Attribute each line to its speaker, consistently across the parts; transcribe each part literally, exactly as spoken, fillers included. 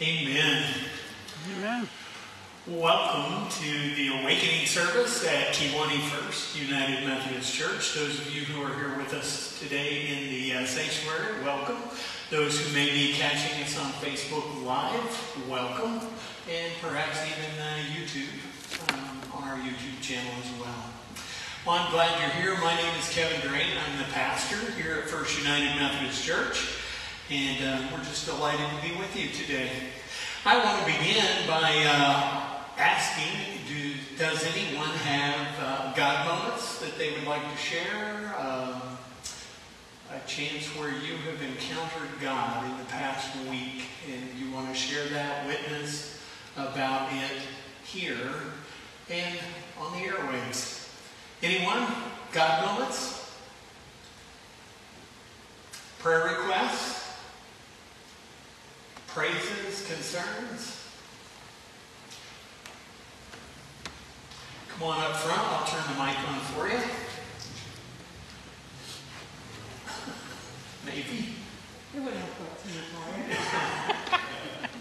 Speaker 1: Amen.
Speaker 2: Amen.
Speaker 1: Welcome to the Awakening service at Kewanee First United Methodist Church. Those of you who are here with us today in the uh, sanctuary, welcome. Those who may be catching us on Facebook Live, welcome. And perhaps even uh, YouTube, um, on our YouTube channel as well. Well, I'm glad you're here. My name is Kevin Drain. I'm the pastor here at First United Methodist Church. And uh, we're just delighted to be with you today. I want to begin by uh, asking, do, does anyone have uh, God moments that they would like to share? Um, a chance where you have encountered God in the past week and you want to share that, witness about it here and on the airwaves. Anyone? God moments? Prayer requests? Praises, concerns? Come on up front. I'll turn the mic on for you. Maybe.
Speaker 3: It wouldn't have put too much more.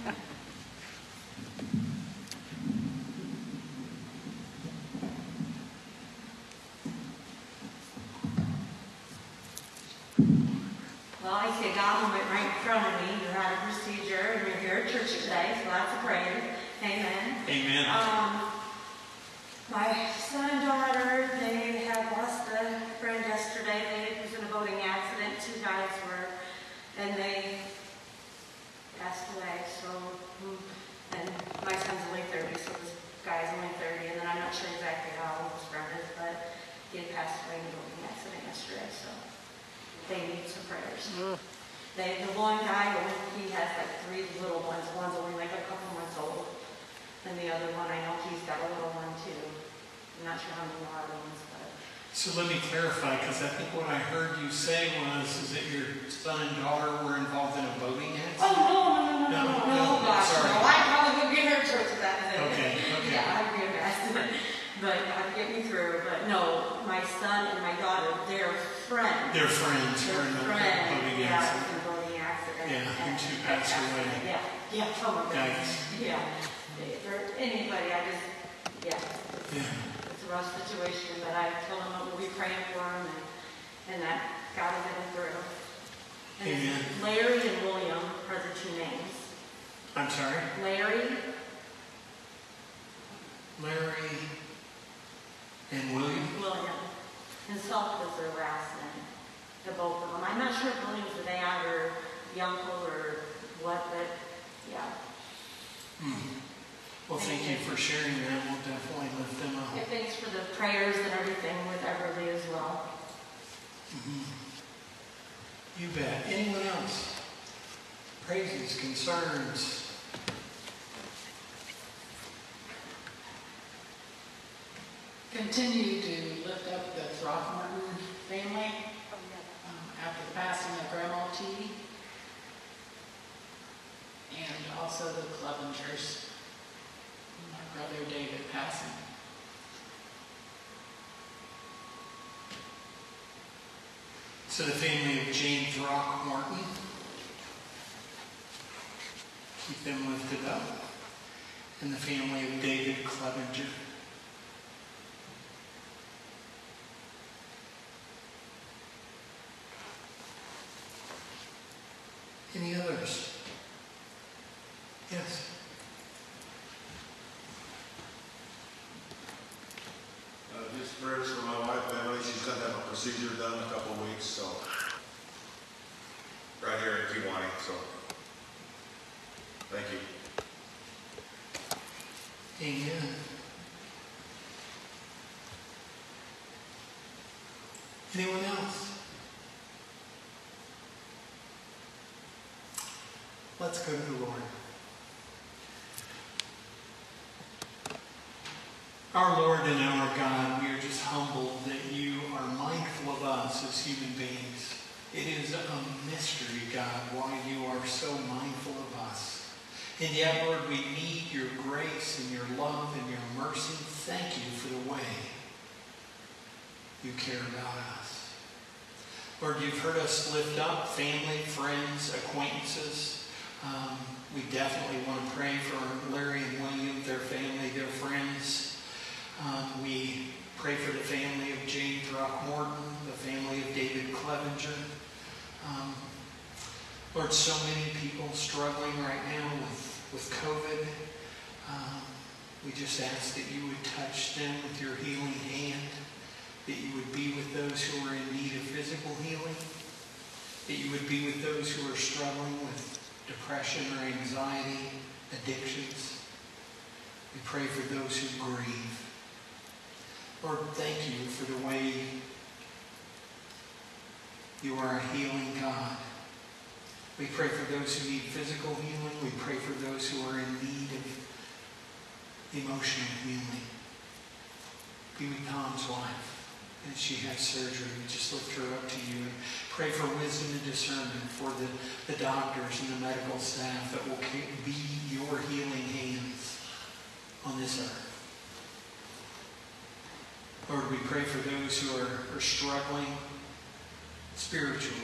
Speaker 3: Well, I see a God moment right in front of me. You had a procedure and you're here at church today, so lots of praise. Amen.
Speaker 1: Amen.
Speaker 3: Um, my son and daughter, they had lost a friend yesterday. They was in a boating accident. Two guys were, and they passed away. So, and my son's only thirty, so this guy's only thirty, and then I'm not sure exactly how old his friend is, but he had passed away in a boating accident yesterday. So they need some prayers. Mm. They, the one guy, he has like three little ones. One's only like a couple months old. And the other one, I know he's got a little one too. I'm not sure how many other ones, but.
Speaker 1: So let me clarify, because I think what I heard you say was is that your son and daughter were involved in a boating accident?
Speaker 3: Oh, no, no, no, no, no, no, no, gosh,
Speaker 1: sorry.
Speaker 3: no. I probably would get her church if that was it.
Speaker 1: Okay, okay.
Speaker 3: Yeah, I'd be a mess. But I'd get me through. But no, my son and my daughter, they're friends.
Speaker 1: They're friends.
Speaker 3: They're
Speaker 1: were in a
Speaker 3: friends.
Speaker 1: boating
Speaker 3: Yeah,
Speaker 1: accident.
Speaker 3: in a boating accident.
Speaker 1: Yeah, and two
Speaker 3: and
Speaker 1: passed away.
Speaker 3: Yeah, yeah, oh my goodness.
Speaker 1: Yikes.
Speaker 3: Yeah. For anybody, I just, yeah.
Speaker 1: Yeah.
Speaker 3: It's a rough situation, but I told them that we'll be praying for them and, and that God will get them through. And
Speaker 1: Amen.
Speaker 3: Larry and William are the two names.
Speaker 1: I'm sorry?
Speaker 3: Larry.
Speaker 1: Larry and William?
Speaker 3: William. And Salt was their last name. The both of them. I'm not sure if William's the dad or the uncle or what, but yeah.
Speaker 1: Hmm. Well, thank you for sharing that. We'll definitely lift them up.
Speaker 3: And thanks for the prayers and everything with Everly as well.
Speaker 1: Mm-hmm. You bet. Anyone else? Praises, concerns?
Speaker 4: Continue to lift up the Throckmorton family um, after the passing of Grandma T. And also the Clevengers. My brother David passing.
Speaker 1: So the family of Jane Throckmorton, keep them lifted up. And the family of David Clevenger. Any others? Yes.
Speaker 5: Uh, just prayers for my wife, Beverly. She's going to have a procedure done in a couple of weeks, so right here in Kewanee, so thank you.
Speaker 1: Amen. Anyone else? Let's go to the Lord. Our Lord and our God, we are just humbled that you are mindful of us as human beings. It is a mystery, God, why you are so mindful of us. And yet, Lord, we need your grace and your love and your mercy. Thank you for the way you care about us. Lord, you've heard us lift up family, friends, acquaintances, Um, we definitely want to pray for Larry and William, their family, their friends. Um, we pray for the family of Jane Throckmorton, the family of David Clevenger. Um, Lord, so many people struggling right now with, with COVID. Um, we just ask that you would touch them with your healing hand, that you would be with those who are in need of physical healing, that you would be with those who are struggling with depression or anxiety, addictions. We pray for those who grieve. Lord, thank you for the way you are a healing God. We pray for those who need physical healing. We pray for those who are in need of emotional healing. Be with Tom's wife as she has surgery. We just lift her up to you and pray for wisdom and discernment for the, the doctors and the medical staff that will be your healing hands on this earth. Lord, we pray for those who are, are struggling spiritually.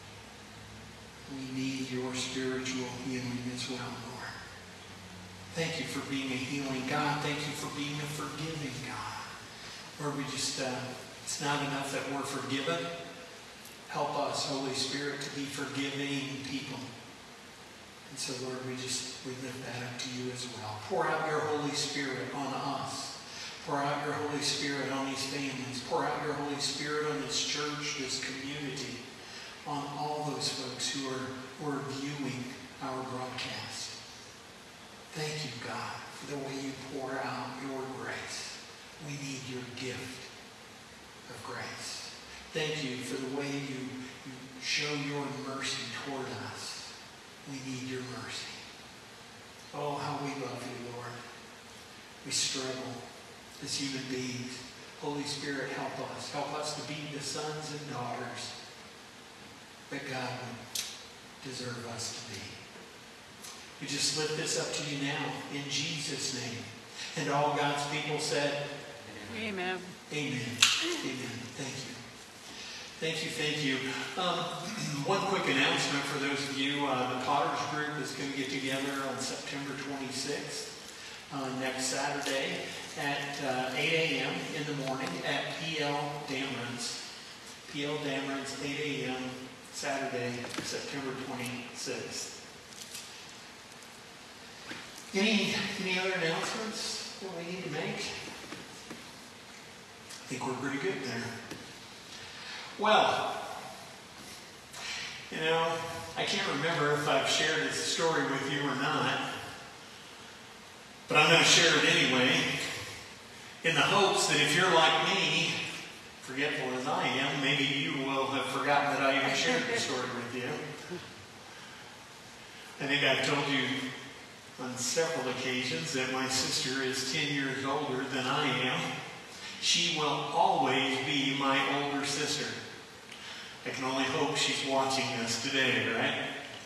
Speaker 1: We need your spiritual healing as well, Lord. Thank you for being a healing God. Thank you for being a forgiving God. Lord, we just, uh, it's not enough that we're forgiven. Help us, Holy Spirit, to be forgiving people. And so, Lord, we just, we lift that up to you as well. Pour out your Holy Spirit on us. Pour out your Holy Spirit on these families. Pour out your Holy Spirit on this church, this community, on all those folks who are, who are viewing our broadcast. Thank you, God, for the way you pour out your grace. We need your gift of grace. Thank you for the way you, you show your mercy toward us. We need your mercy. Oh, how we love you, Lord. We struggle as human beings. Holy Spirit, help us. Help us to be the sons and daughters that God would deserve us to be. We just lift this up to you now in Jesus' name. And all God's people said,
Speaker 2: Amen.
Speaker 1: Amen. Amen. Thank you. Thank you, thank you. Um, one quick announcement for those of you. Uh, the Potters Group is going to get together on September twenty-sixth, uh, next Saturday at uh, eight a.m. in the morning at P L Dameron's. P L Dameron's, eight a.m. Saturday, September twenty-sixth. Any, any other announcements that we need to make? I think we're pretty good there. Well, you know, I can't remember if I've shared this story with you or not, but I'm going to share it anyway, in the hopes that if you're like me, forgetful as I am, maybe you will have forgotten that I even shared this story with you. I think I've told you on several occasions that my sister is ten years older than I am. She will always be my older sister. I can only hope she's watching this today, right?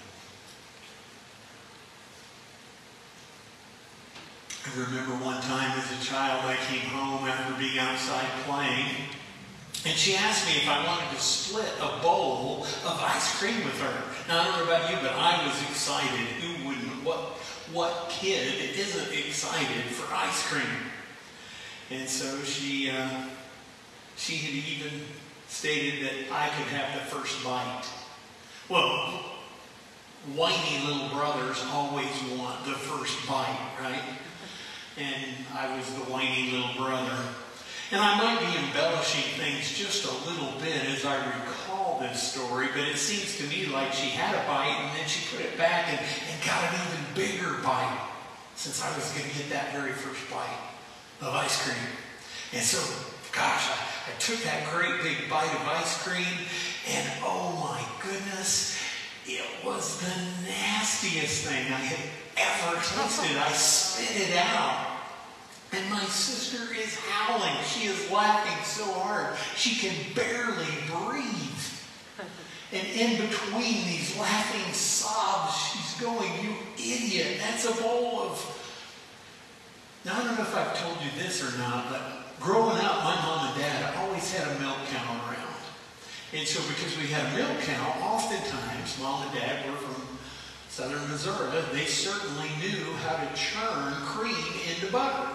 Speaker 1: I remember one time as a child I came home after being outside playing, and she asked me if I wanted to split a bowl of ice cream with her. Now, I don't know about you, but I was excited. Who wouldn't? What, what kid isn't excited for ice cream? And so she, uh, she had even stated that I could have the first bite. Well, whiny little brothers always want the first bite, right? And I was the whiny little brother. And I might be embellishing things just a little bit as I recall this story, but it seems to me like she had a bite and then she put it back and, and got an even bigger bite, since I was going to get that very first bite of ice cream. And so, gosh, I, I took that great big bite of ice cream, and oh my goodness, it was the nastiest thing I had ever tasted. I spit it out. And my sister is howling. She is laughing so hard, she can barely breathe. And in between these laughing sobs, she's going, "You idiot, that's a bowl of..." Now, I don't know if I've told you this or not, but growing up, my mom and dad always had a milk cow around. And so because we had a milk cow, oftentimes, mom and dad were from Southern Missouri, they certainly knew how to churn cream into butter.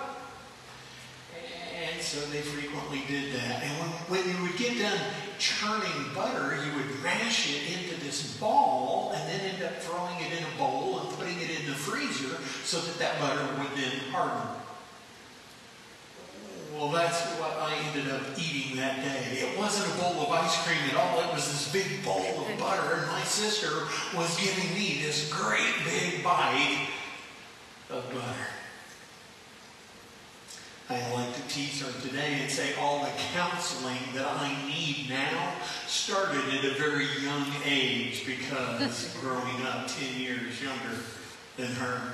Speaker 1: And so they frequently did that. And when, when you would get done churning butter, you would mash it into this ball and then end up throwing it in a bowl and putting it in the freezer so that that butter would then harden. Well, that's what I ended up eating that day. It wasn't a bowl of ice cream at all. It was this big bowl of butter, and my sister was giving me this great big bite of butter. I like to tease her today and say all the counseling that I need now started at a very young age because growing up ten years younger than her.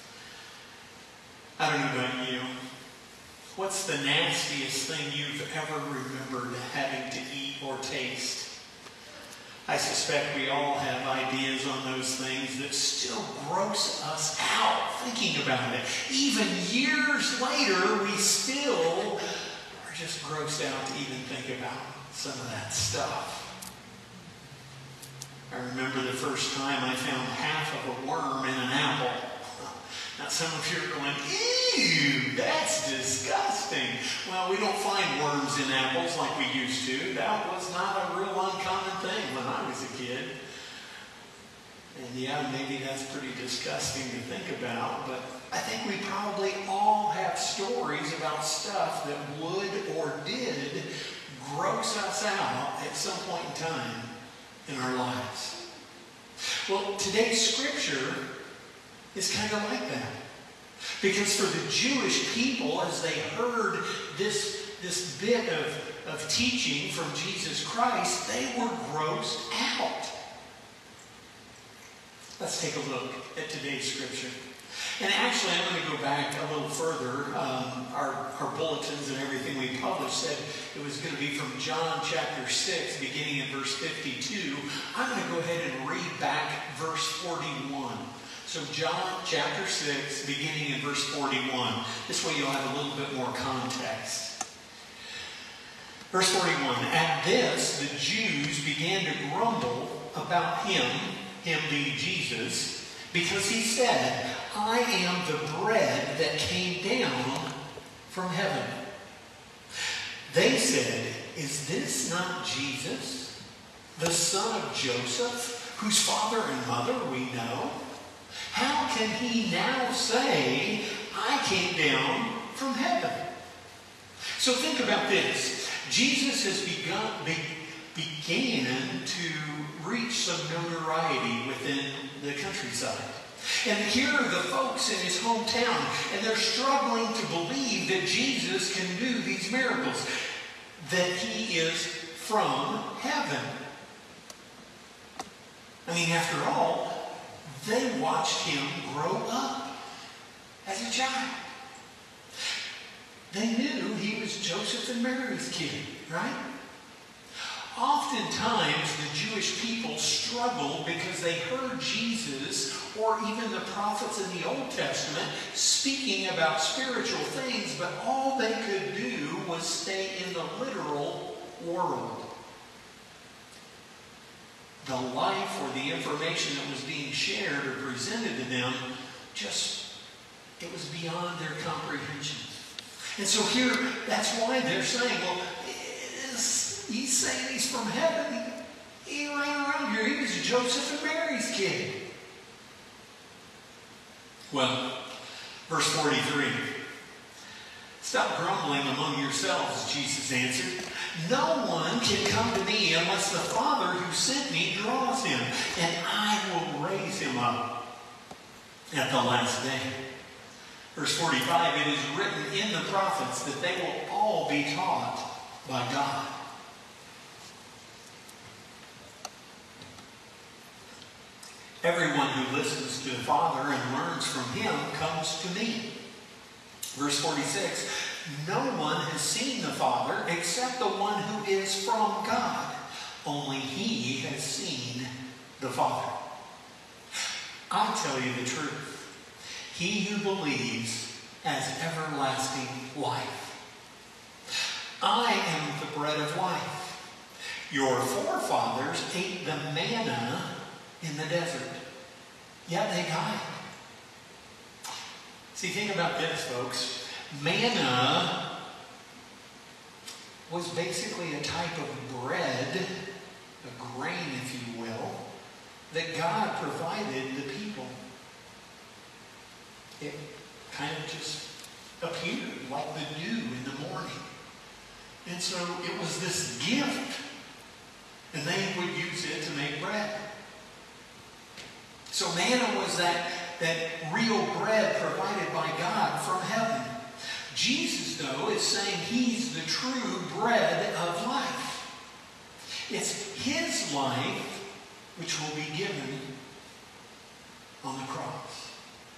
Speaker 1: I don't know about you. What's the nastiest thing you've ever remembered having to eat or taste? I suspect we all have ideas on those things that still gross us out thinking about it. Even years later, we still are just grossed out to even think about some of that stuff. I remember the first time I found half of a worm in an apple. Now some of you are going, ew, that's disgusting. Well, we don't find worms in apples like we used to. That was not a real uncommon thing when I was a kid. And yeah, maybe that's pretty disgusting to think about, but I think we probably all have stories about stuff that would or did gross us out at some point in time in our lives. Well, today's scripture is kind of like that. Because for the Jewish people, as they heard this, this bit of, of teaching from Jesus Christ, they were grossed out. Let's take a look at today's scripture. And actually, I'm going to go back a little further. Um, our, our bulletins and everything we published said it was going to be from John chapter six, beginning in verse fifty-two. I'm going to go ahead and read back verse forty-one. So John chapter six, beginning in verse forty-one. This way you'll have a little bit more context. Verse forty-one, at this the Jews began to grumble about him, him being Jesus, because he said, I am the bread that came down from heaven. They said, is this not Jesus, the son of Joseph, whose father and mother we know? How can he now say, I came down from heaven? So think about this. Jesus has begun, be, began to reach some notoriety within the countryside. And here are the folks in his hometown, and they're struggling to believe that Jesus can do these miracles, that he is from heaven. I mean, after all, they watched him grow up as a child. They knew he was Joseph and Mary's kid, right? Oftentimes, the Jewish people struggled because they heard Jesus or even the prophets in the Old Testament speaking about spiritual things, but all they could do was stay in the literal world. The life or the information that was being shared or presented to them, just, it was beyond their comprehension. And so here, that's why they're saying, well, is, he's saying he's from heaven. He, he ran around here. He was Joseph and Mary's kid. Well, verse forty-three. Stop grumbling among yourselves, Jesus answered. No one can come to me unless the Father who sent me draws him, and I will raise him up at the last day. Verse forty-five, it is written in the prophets that they will all be taught by God. Everyone who listens to the Father and learns from him comes to me. Verse forty-six, no one has seen the Father except the one who is from God. Only he has seen the Father. I tell you the truth. He who believes has everlasting life. I am the bread of life. Your forefathers ate the manna in the desert. yet they died. See, think about this, folks. Manna was basically a type of bread, a grain, if you will, that God provided the people. It kind of just appeared like the dew in the morning. And so it was this gift, and they would use it to make bread. So manna was that, that real bread provided by God from heaven. Jesus, though, is saying he's the true bread of life. It's his life which will be given on the cross.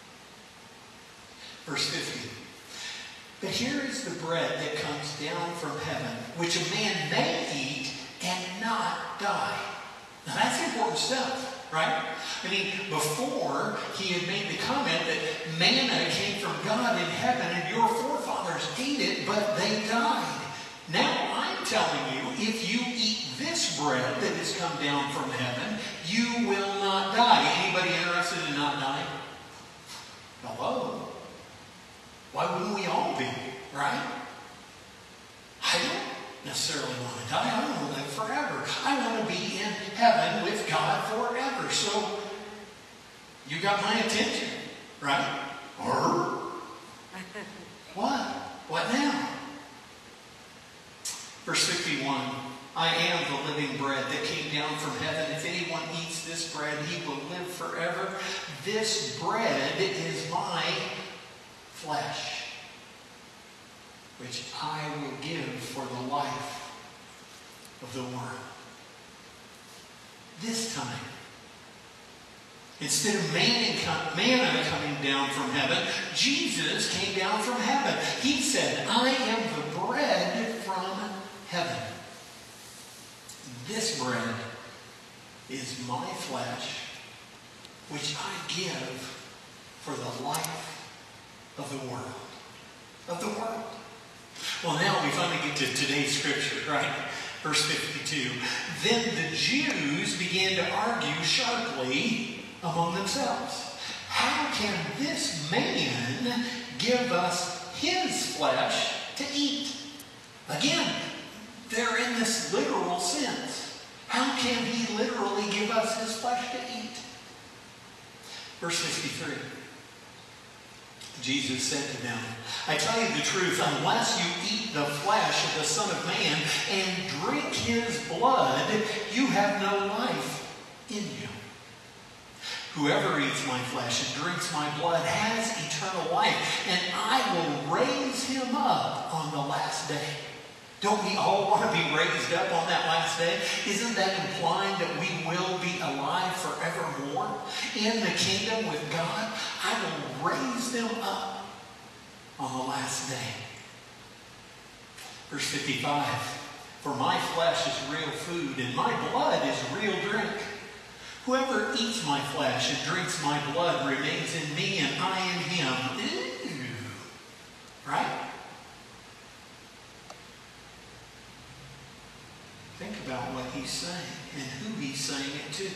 Speaker 1: Verse fifty. But here is the bread that comes down from heaven, which a man may eat and not die. Now that's important stuff, right? I mean, before he had made the comment that manna came from God in heaven and your forefathers ate it, but they died. Now I'm telling you, if you eat this bread that has come down from heaven, you will not die. Anybody interested in not dying? Hello? Why wouldn't we all be, right? I don't necessarily want to die. I want to live forever. I want to be in heaven with God forever. So, you got my attention, right? Or, what? What now? Verse fifty-one. I am the living bread that came down from heaven. If anyone eats this bread, he will live forever. This bread is my flesh, which I will give for the life of the world. This time, instead of manna coming down from heaven, Jesus came down from heaven. He said, I am the bread from heaven. This bread is my flesh, which I give for the life of the world. Of the world. Well, now we finally get to today's scripture, right? Verse fifty-two. Then the Jews began to argue sharply among themselves. How can this man give us his flesh to eat? Again, they're in this literal sense. How can he literally give us his flesh to eat? Verse fifty-three. Jesus said to them, I tell you the truth, unless you eat the flesh of the Son of Man and drink his blood, you have no life in you. Whoever eats my flesh and drinks my blood has eternal life, and I will raise him up on the last day. Don't we all want to be raised up on that last day? Isn't that implying that we will be alive forevermore in the kingdom with God? I will raise them up on the last day. Verse fifty-five. For my flesh is real food, and my blood is real drink. Whoever eats my flesh and drinks my blood remains in me, and I in him. Ew. Right? Think about what he's saying and who he's saying it to.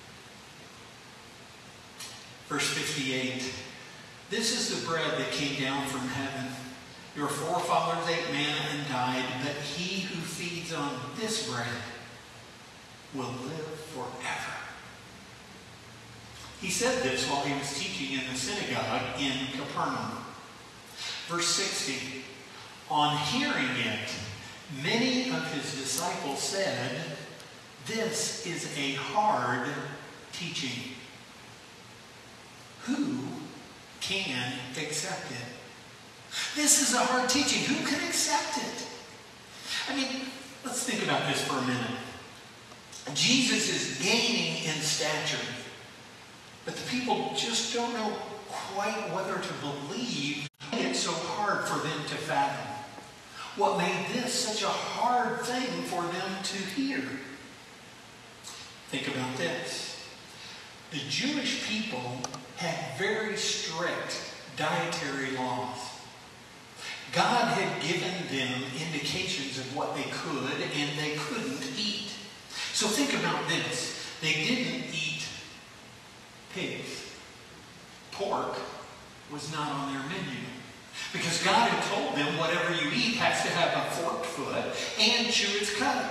Speaker 1: Verse fifty-eight. This is the bread that came down from heaven. Your forefathers ate manna and died, but he who feeds on this bread will live forever. He said this while he was teaching in the synagogue in Capernaum. Verse sixty. On hearing it, many of his disciples said, this is a hard teaching. Who can accept it? This is a hard teaching. Who can accept it? I mean, let's think about this for a minute. Jesus is gaining in stature, but the people just don't know quite whether to believe. It's so hard for them to fathom. What made this such a hard thing for them to hear? Think about this. The Jewish people had very strict dietary laws. God had given them indications of what they could and they couldn't eat. So think about this. They didn't eat pigs. pork was not on their menu. Because God had told them whatever you eat has to have a forked foot and chew its cud.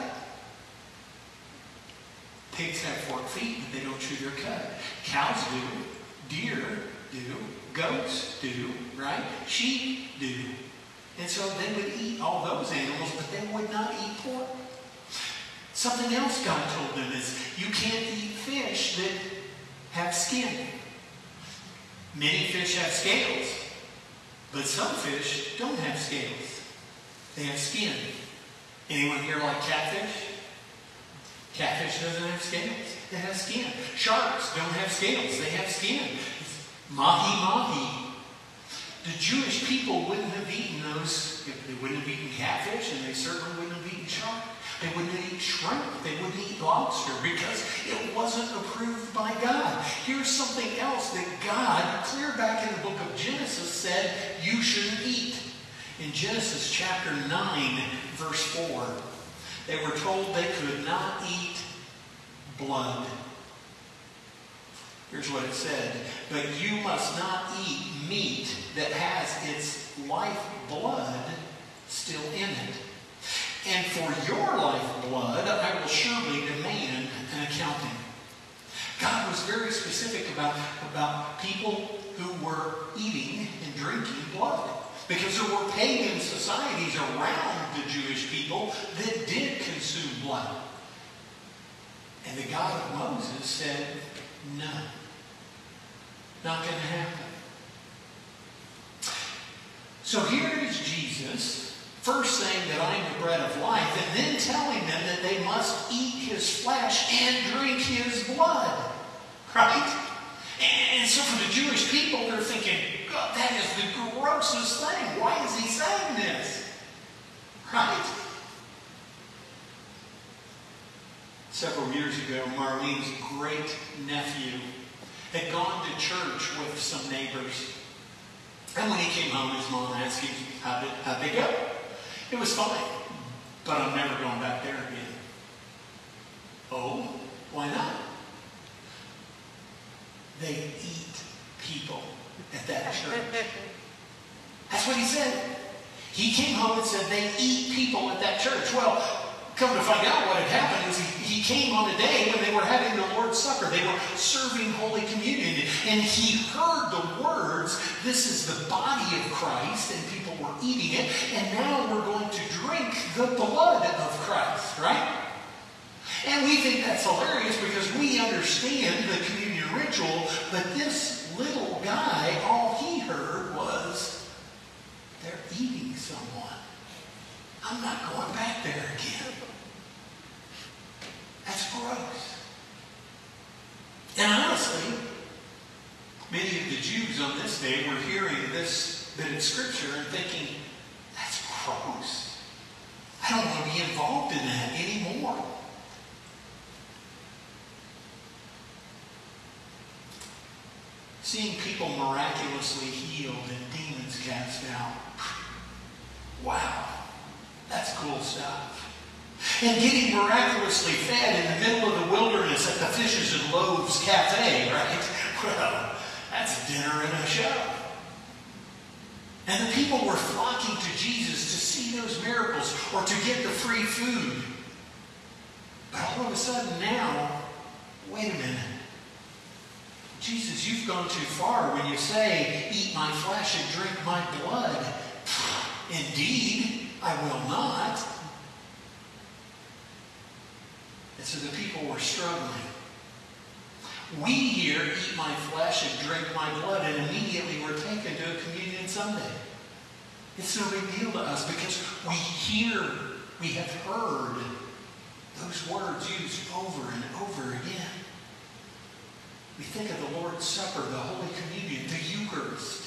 Speaker 1: Pigs have forked feet, but they don't chew their cud. Cows do. Deer do. Goats do. Right? Sheep do. And so they would eat all those animals, but they would not eat pork. Something else God told them is, you can't eat fish that have skin. Many fish have scales, but some fish don't have scales. They have skin. Anyone here like catfish? Catfish doesn't have scales. They have skin. Sharks don't have scales. They have skin. Mahi-mahi. The Jewish people wouldn't have eaten those. They wouldn't have eaten catfish, and they certainly wouldn't have eaten shark. They wouldn't eat shrimp. They wouldn't eat lobster because it wasn't approved by God. Here's something else that God, clear back in the book of Genesis, said you shouldn't eat. In Genesis chapter nine, verse four, they were told they could not eat blood. Here's what it said. But you must not eat meat that has its life blood still in it. And for your lifeblood, I will surely demand an accounting. God was very specific about, about people who were eating and drinking blood. Because there were pagan societies around the Jewish people that did consume blood. And the God of Moses said, no. Not going to happen. So here is Jesus, first saying that I am the bread of life, and then telling them that they must eat his flesh and drink his blood. Right? And so for the Jewish people, they're thinking, God, that is the grossest thing. Why is he saying this? Right? Several years ago, Marlene's great nephew had gone to church with some neighbors. And when he came home, his mom asked him, how did, how'd they go? It was fine, but I'm never going back there again. Oh, why not? They eat people at that church. That's what he said. He came home and said they eat people at that church. Well, come to find out what had happened is he, he came on a day when they were having the Lord's Supper. They were serving Holy Communion. And he heard the words, this is the body of Christ, and people were eating it. And now we're going to drink the blood of Christ, right? And we think that's hilarious because we understand the communion ritual, but this little guy, all he heard was, they're eating someone. I'm not going back there again. That's gross. And honestly, many of the Jews on this day were hearing this bit of scripture and thinking, that's gross. I don't want to be involved in that anymore. Seeing people miraculously healed and demons cast out. Wow, that's cool stuff. And getting miraculously fed in the middle of the wilderness at the Fishes and Loaves Cafe, right? Well, that's dinner and a show. And the people were flocking to Jesus to see those miracles or to get the free food. But all of a sudden now, wait a minute. Jesus, you've gone too far when you say, eat my flesh and drink my blood. Indeed, I will not. And so the people were struggling. We here eat my flesh and drink my blood, and immediately we're taken to a communion Sunday. It's no big deal to us because we hear, we have heard those words used over and over again. We think of the Lord's Supper, the Holy Communion, the Eucharist.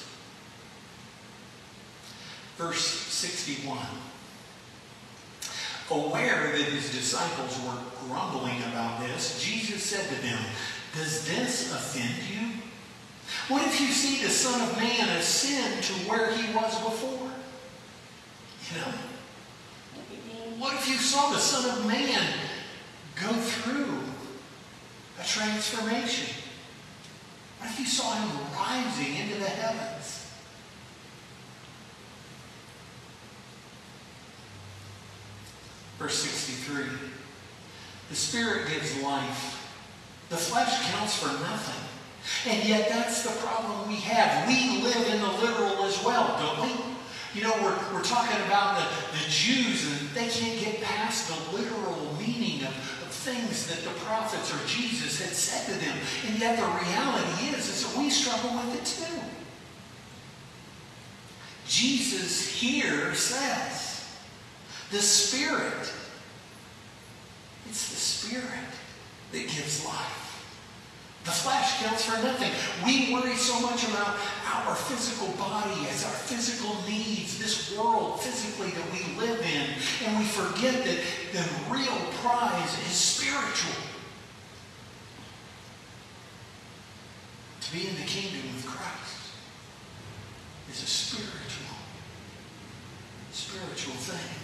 Speaker 1: Verse sixty-one. Aware that his disciples were grumbling about this, Jesus said to them, does this offend you? What if you see the Son of Man ascend to where he was before? You know, what if you saw the Son of Man go through a transformation? What if you saw him rising into the heavens? Verse sixty-three. The Spirit gives life. The flesh counts for nothing. And yet that's the problem we have. We live in the literal as well, don't we? You know, we're, we're talking about the, the Jews, and they can't get past the literal meaning of, of things that the prophets or Jesus had said to them. And yet the reality is, is that we struggle with it too. Jesus here says, the Spirit, it's the Spirit that gives life. The flesh counts for nothing. We worry so much about our physical body as our physical needs, this world physically that we live in, and we forget that the real prize is spiritual. To be in the kingdom with Christ is a spiritual, spiritual thing.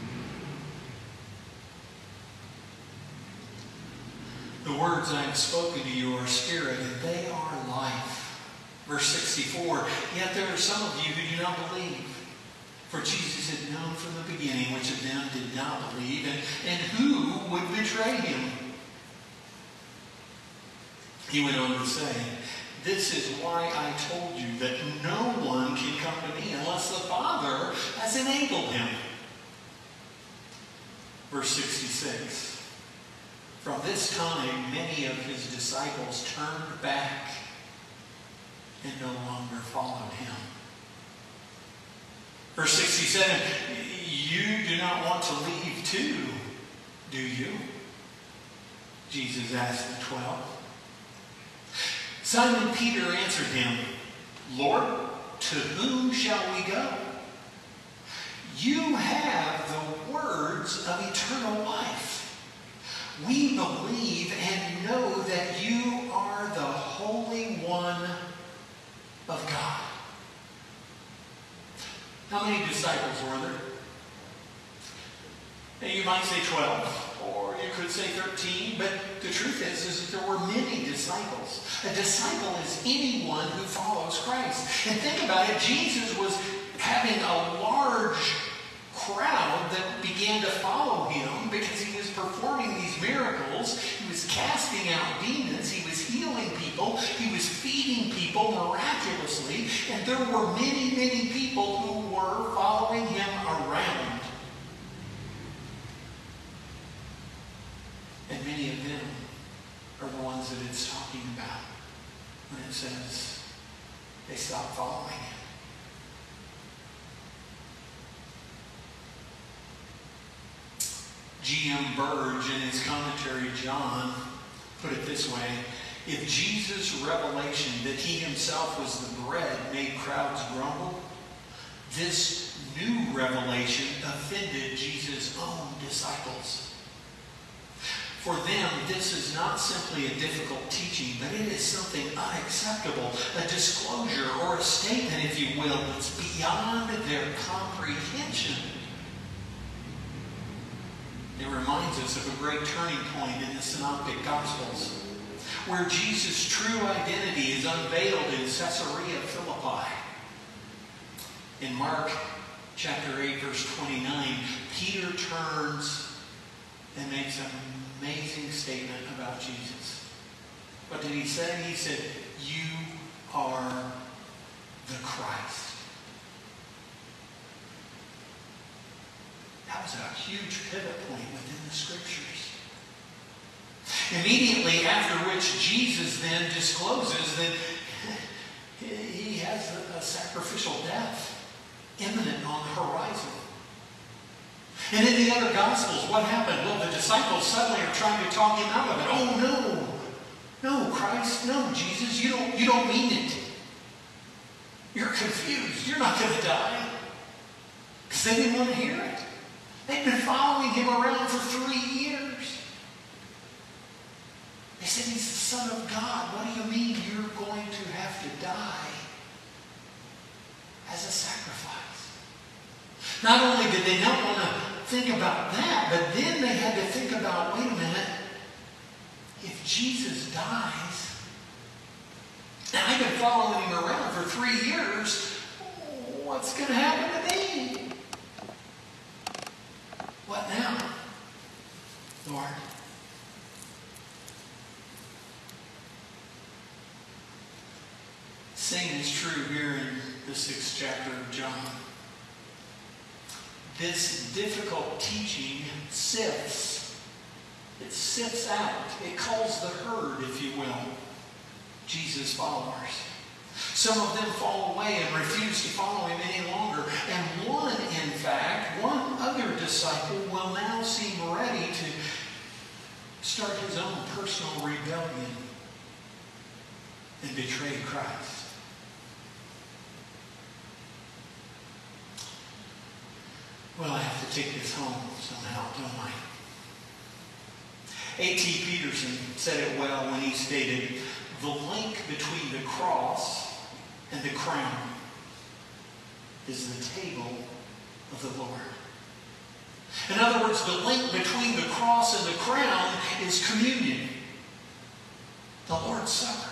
Speaker 1: The words I have spoken to you are spirit, and they are life. Verse sixty-four, yet there are some of you who do not believe. For Jesus had known from the beginning which of them did not believe, and, and who would betray him. He went on to say, this is why I told you that no one can come to me unless the Father has enabled him. Verse sixty-six. From this time, many of his disciples turned back and no longer followed him. Verse sixty-seven, you do not want to leave too, do you? Jesus asked the twelve. Simon Peter answered him, Lord, to whom shall we go? You have the words of eternal life. We believe and know that you are the Holy One of God. How many disciples were there? And you might say twelve, or you could say thirteen, but the truth is, is that there were many disciples. A disciple is anyone who follows Christ. And think about it, Jesus was having a large crowd that began to follow him because he was performing these miracles. He was casting out demons. He was healing people. He was feeding people miraculously. And there were many, many people who were following him around. And many of them are the ones that it's talking about when it says they stopped following him. G M Burge, in his commentary, John, put it this way. If Jesus' revelation that he himself was the bread made crowds grumble, this new revelation offended Jesus' own disciples. For them, this is not simply a difficult teaching, but it is something unacceptable, a disclosure or a statement, if you will, that's beyond their comprehension. It reminds us of a great turning point in the Synoptic Gospels, where Jesus' true identity is unveiled in Caesarea Philippi. In Mark chapter eight, verse twenty-nine, Peter turns and makes an amazing statement about Jesus. What did he say? He said, you are the Christ. That was a huge pivot point within the Scriptures. Immediately after which Jesus then discloses that he has a, a sacrificial death imminent on the horizon. And in the other Gospels, what happened? Well, the disciples suddenly are trying to talk him out of it. Oh, no. No, Christ. No, Jesus. You don't, you don't mean it. You're confused. You're not going to die. Because they didn't want to hear it. They'd been following him around for three years. They said, he's the Son of God. What do you mean you're going to have to die as a sacrifice? Not only did they not want to think about that, but then they had to think about, wait a minute, if Jesus dies, following him around for three years, what's going to happen to me? What now, Lord? Same is true here in the sixth chapter of John. This difficult teaching sifts. It sifts out. It calls the herd, if you will, Jesus' followers. Some of them fall away and refuse to follow him any longer. And one, in fact, one other disciple will now seem ready to start his own personal rebellion and betray Christ. Well, I have to take this home somehow, don't I? A T Peterson said it well when he stated, the link between the cross and the crown is the table of the Lord. In other words, the link between the cross and the crown is communion, the Lord's Supper.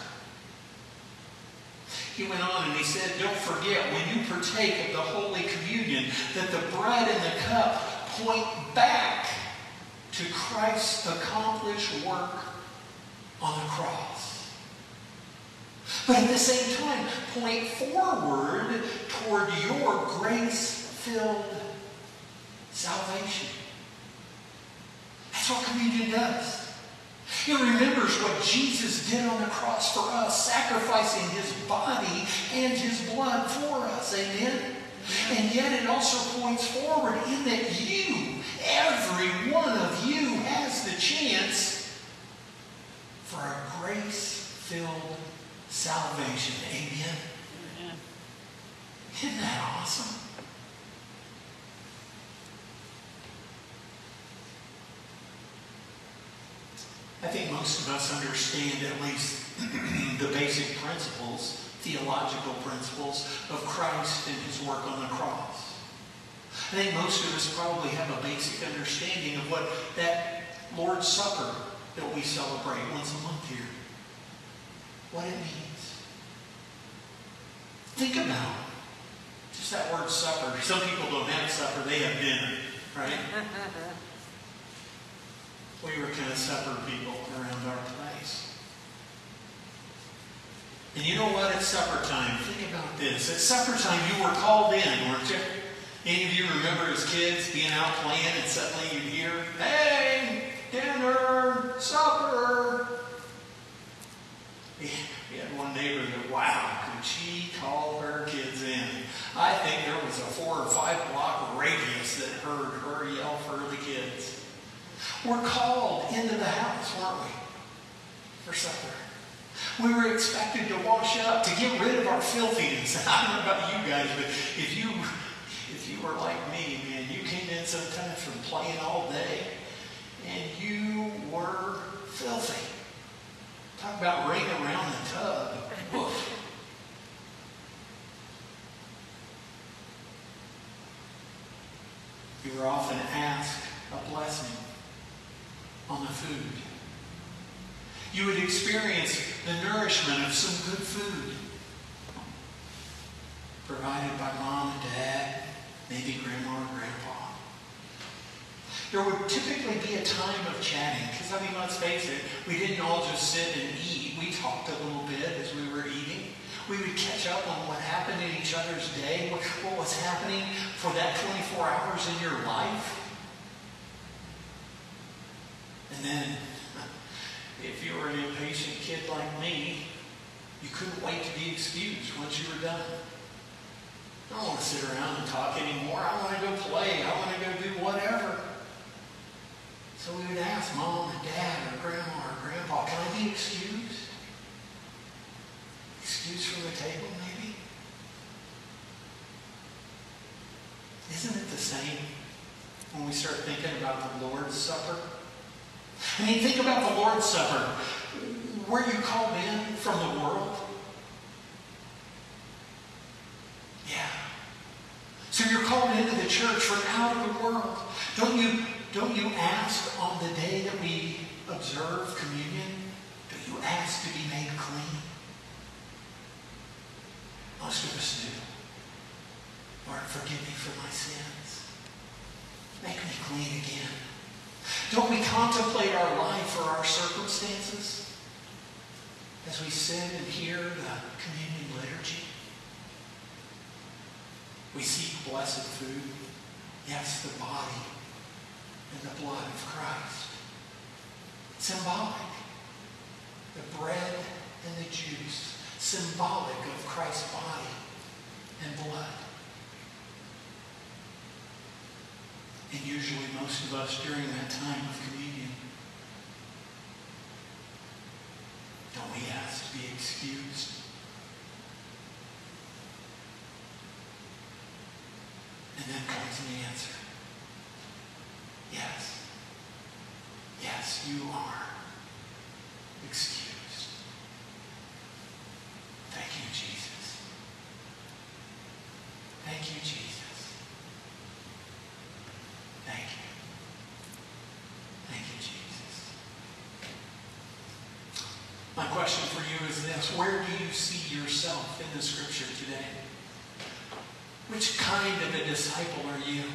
Speaker 1: He went on and he said, don't forget when you partake of the Holy Communion that the bread and the cup point back to Christ's accomplished work on the cross. But at the same time, point forward toward your grace-filled salvation. That's what communion does. It remembers what Jesus did on the cross for us, sacrificing his body and his blood for us. Amen? And yet it also points forward in that you, every one of you, has the chance for a grace-filled salvation. Amen? Amen. Isn't that awesome? I think most of us understand at least the basic principles, theological principles of Christ and his work on the cross. I think most of us probably have a basic understanding of what that Lord's Supper that we celebrate once a month here, what it means. Think about it. Just that word supper. Some people don't have supper, they have dinner, right? We were kind of supper people around our place. And you know what? It's supper time. Think about this. At supper time, you were called in, weren't you? Any of you remember as kids being out playing and suddenly you'd hear, hey, dinner, supper. We had one neighbor that, wow, could she call her kids in? I think there was a four or five block radius that heard her yell for the kids. We're called into the house, weren't we? For supper. We were expected to wash up, to get rid of our filthiness. I don't know about you guys, but if you if you were like me, man, you came in sometimes from playing all day, and you were filthy. Talk about ring around the tub. Woof. You were often asked a blessing on the food. You would experience the nourishment of some good food provided by mom and dad, maybe grandma or grandpa. There would typically be a time of chatting, because I mean, let's face it, we didn't all just sit and eat. We talked a little bit as we were eating. We would catch up on what happened in each other's day, what, what was happening for that twenty-four hours in your life. And then, if you were an impatient kid like me, you couldn't wait to be excused once you were done. I don't want to sit around and talk anymore. I want to go play. I want to go do whatever. So we would ask mom and dad or grandma or grandpa, can I be excused? Excused from the table, maybe? Isn't it the same when we start thinking about the Lord's Supper? I mean, think about the Lord's Supper. Were you called in from the world? Yeah. So you're called into the church from out of the world. Don't you, don't you ask on the day that we observe communion, do you ask to be made clean? Most of us do. Lord, forgive me for my sins. Make me clean again. Don't we contemplate our life or our circumstances as we sit and hear the communion liturgy? We seek blessed food. Yes, the body and the blood of Christ. Symbolic. The bread and the juice. Symbolic of Christ's body and blood. And usually most of us during that time of communion, don't we ask to be excused? And then comes the answer. Yes. Yes, you are excused. Thank you, Jesus. Thank you, Jesus. Thank you. Thank you, Jesus. My question for you is this. Where do you see yourself in the scripture today? Which kind of a disciple are you?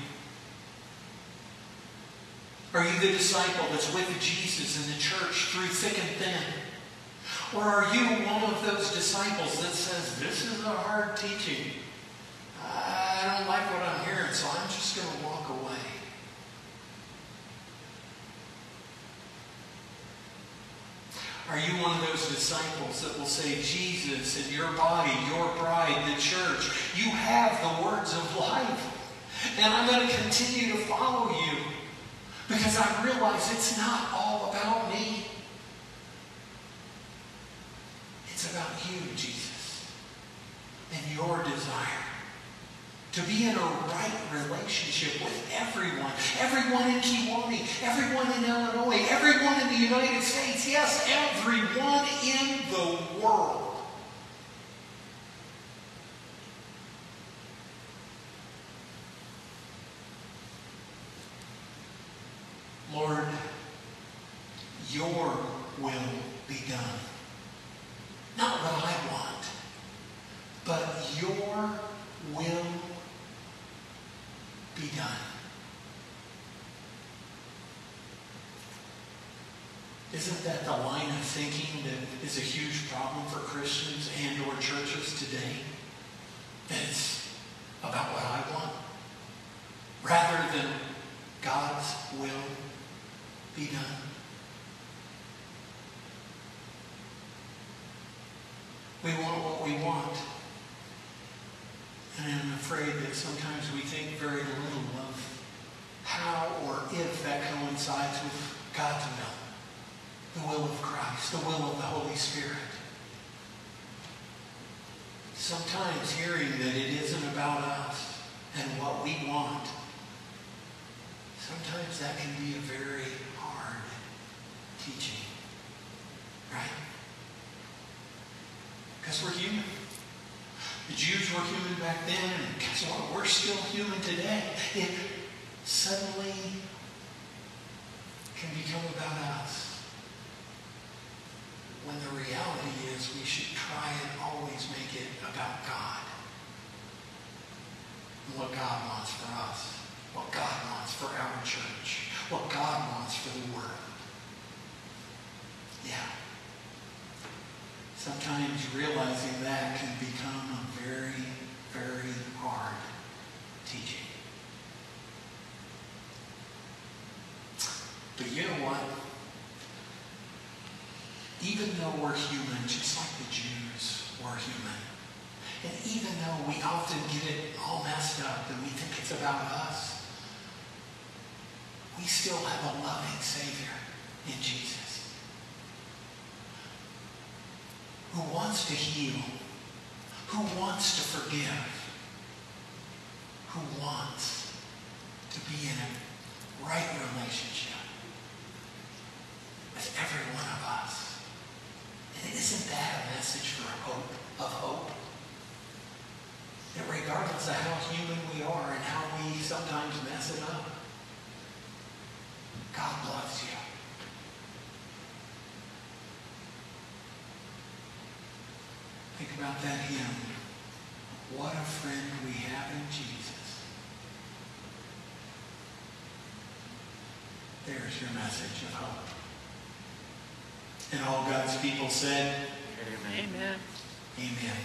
Speaker 1: Are you the disciple that's with Jesus in the church through thick and thin? Or are you one of those disciples that says, this is a hard teaching. I don't like what I'm hearing, so I'm just going to walk away. Are you one of those disciples that will say, Jesus and your body, your bride, the church, you have the words of life. And I'm going to continue to follow you because I realize it's not all about me. It's about you, Jesus, and your desire to be in a right relationship with everyone. Everyone in Kewanee, everyone in Illinois, everyone in the United States. Yes, everyone in the world. Lord, your will be done. Not what I want, but your will be done. Isn't that the line of thinking that is a huge problem for Christians and or churches today? That it's about what I want, rather than God's will be done. We want what we want. And I'm afraid that sometimes we think very little of how or if that coincides with God's will, the will of Christ, the will of the Holy Spirit. Sometimes hearing that it isn't about us and what we want, sometimes that can be a very hard teaching, right? Because we're human. The Jews were human back then, and guess what? We're still human today. It suddenly can become about us, when the reality is we should try and always make it about God. And what God wants for us. What God wants for our church. What God wants for the world. Yeah. Sometimes realizing that can become a very, very hard teaching. But you know what? Even though we're human, just like the Jews were human, and even though we often get it all messed up and we think it's about us, we still have a loving Savior in Jesus, who wants to heal, who wants to forgive, who wants to be in a right relationship with every one of us. And isn't that a message for hope, of hope? That regardless of how human we are and how we sometimes mess it up, God loves you. Think about that hymn. What a friend we have in Jesus. There's your message of hope. And all God's people said,
Speaker 2: Amen. Amen.
Speaker 1: Amen.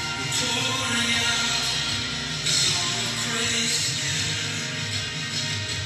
Speaker 6: Pouring out the song of praise together.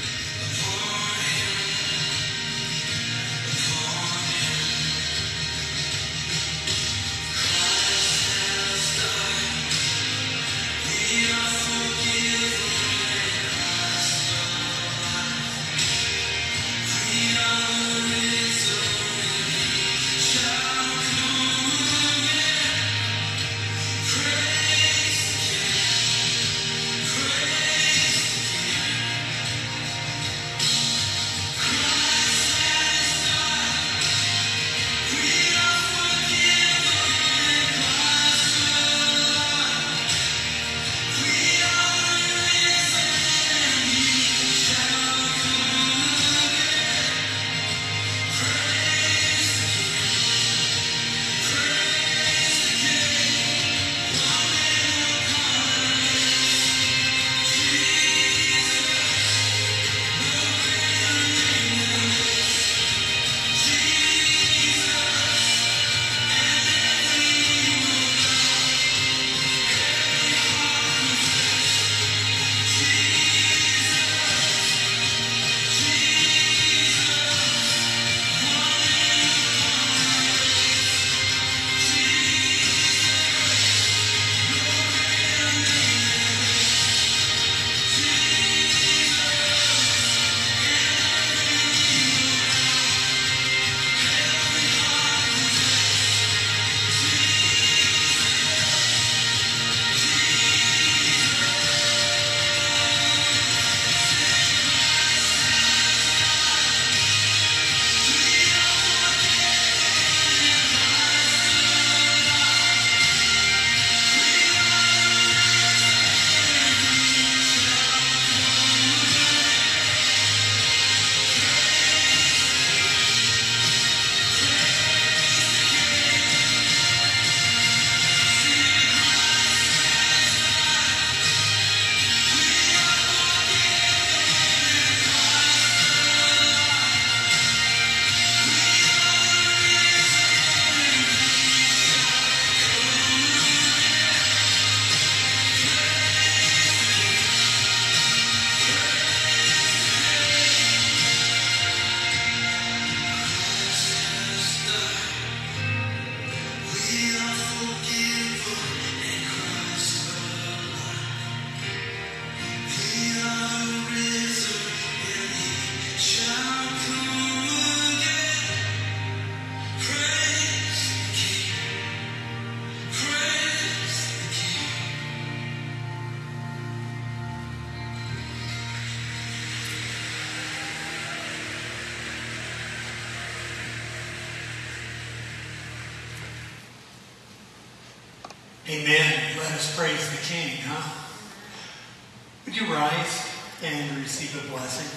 Speaker 1: Amen. Let us praise the King, huh? Would you rise and receive a blessing?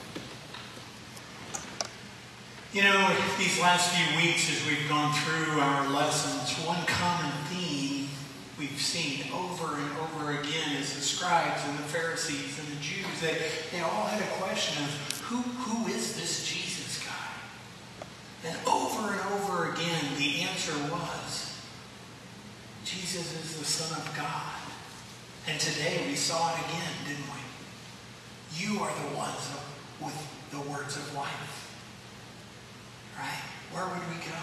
Speaker 1: You know, these last few weeks as we've gone through our lessons, one common theme we've seen over and over again is the scribes and the Pharisees and the Jews. They, they all had a question of, who, who is this Jesus guy? And over and over again, the answer was, Jesus is the Son of God. And today we saw it again, didn't we? You are the ones with the words of life. Right? Where would we go?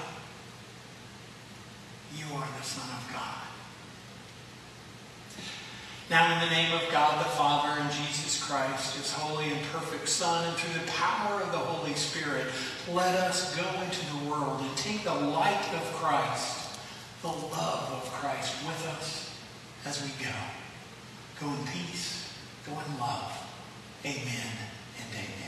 Speaker 1: You are the Son of God. Now in the name of God the Father and Jesus Christ, his holy and perfect Son, and through the power of the Holy Spirit, let us go into the world and take the light of Christ, the love of Christ with us as we go. Go in peace. Go in love. Amen and amen.